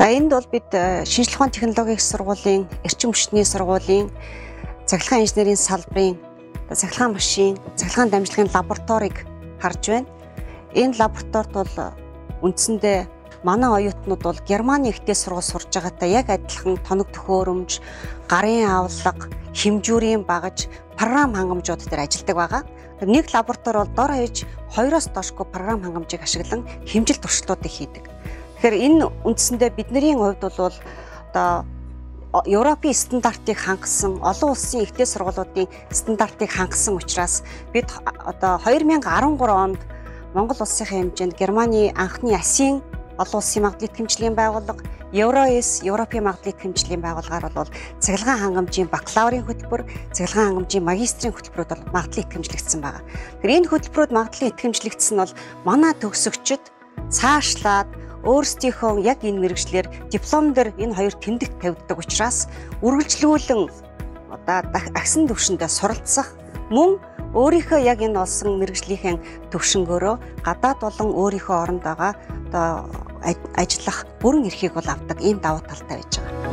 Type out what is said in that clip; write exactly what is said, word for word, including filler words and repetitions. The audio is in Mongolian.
энд бол бид шинжлэх ухааны технологийн сургуулийн, эрчим хүчний сургуулийн, цахилгаан инженерийн салбарын, цахилгаан машин, цахилгаан дамжлагын лабораторийг харж байна. Энэ лабораторид бол үндсэндээ манай оюутнууд бол Германы ихтэй сургууль сурж байгаатай яг адилхан тоног төхөөрөмж, гарын авлага, хэмжүүрийн багаж, програм хангамжууд дээр ажилладаг байгаа. Нэг лаборатори бол дор хаяж хоёроос доошгүй програм хангамжийг ашиглан хэмжил туршилтуудыг хийдэг. Тэгэхээр энэ үндсэндээ бидний хувьд бол одоо Европын стандартыг хангасан, олон улсын ихтэй сургуулиудын стандартыг хангасан учраас бид одоо две тысячи десять три онд Монгол улсын хэмжээнд Германы анхны АСИН олон улсын магадлалын итгэмжлэгийн байгууллага, Евроэс, Европын магадлалын итгэмжлэгийн байгууллагаар бол цахилгаан хангамжийн бакалаврын хөтөлбөр, цахилгаан хангамжийн магистрийн хөтөлбөрүүд бол магадлалын итгэмжлэгдсэн байгаа. Тэгэхээр энэ хөтөлбөрүүд магадлалын итгэмжлэгдсэн нь бол манай төгсөгчид цаашлаад өөрсдийнхөө яг энэ мэргэжлэр диплом дээр энэ хоёр тэмдэгт тавьдаг учраас үргэлжлүүлэн одоо агсан төвшөндөө суралцах мөн өөрийнхөө яг энэ олсон мэргэжлийнхээ төвшнгөөрөө гадаад болон өөрийнхөө оронд байгаа одоо ажиллах бүрэн эрхийг бол авдаг ийм давуу талтай байж байгаа.